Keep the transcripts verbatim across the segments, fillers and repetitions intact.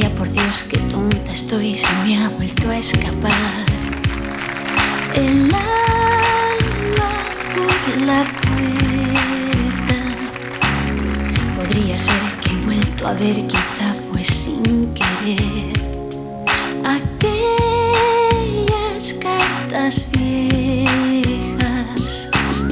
Vaya por Dios, qué tonta estoy, se me ha vuelto a escapar el alma por la puerta. Podría ser que he vuelto a ver, quizá fue sin querer, aquellas cartas viejas.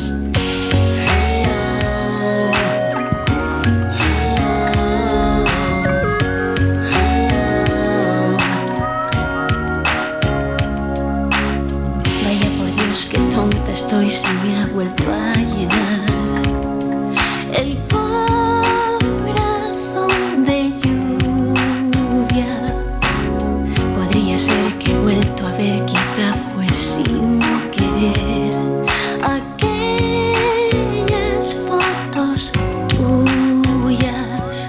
Vaya por Dios, qué tonta estoy, se me ha vuelto a llenar el corazón de lluvia. Podría ser que he vuelto a ver, quizá fue sin querer, aquellas fotos tuyas.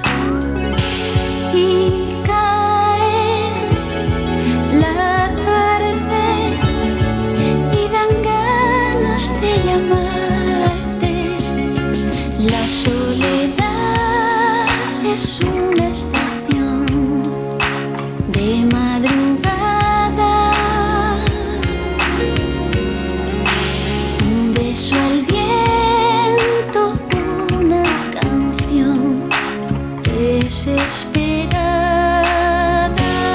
Y cae la tarde y dan ganas de llamarte. La soledad es una estación de madrugada. Un beso al viento, una canción desesperada.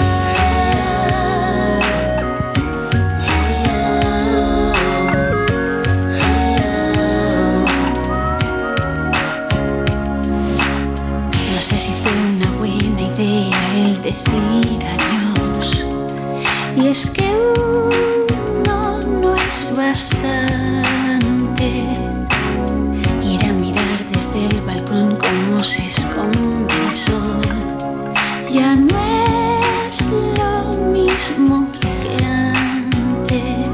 No sé si fue una buena idea el decir adiós, y es que uno no es bastante. Ir a mirar desde el balcón cómo se esconde el sol ya no es lo mismo que antes.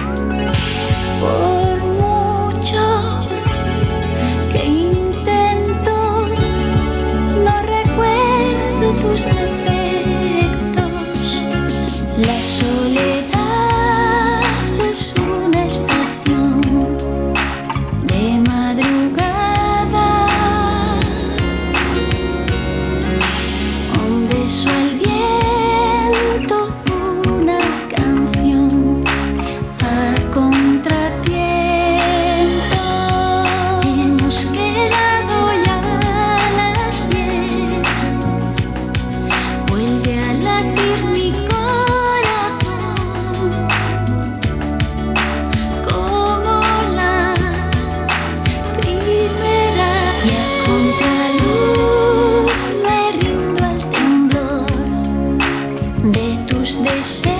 Por mucho que intento, no recuerdo tus defectos. La soledad es una estación de madrugada. Un beso al viento, una canción a contratiempo. Hemos quedado ya a las diez. Vuelve a latir mi corazón como la primera. Y a contraluz me rindo al temblor de tus deseos.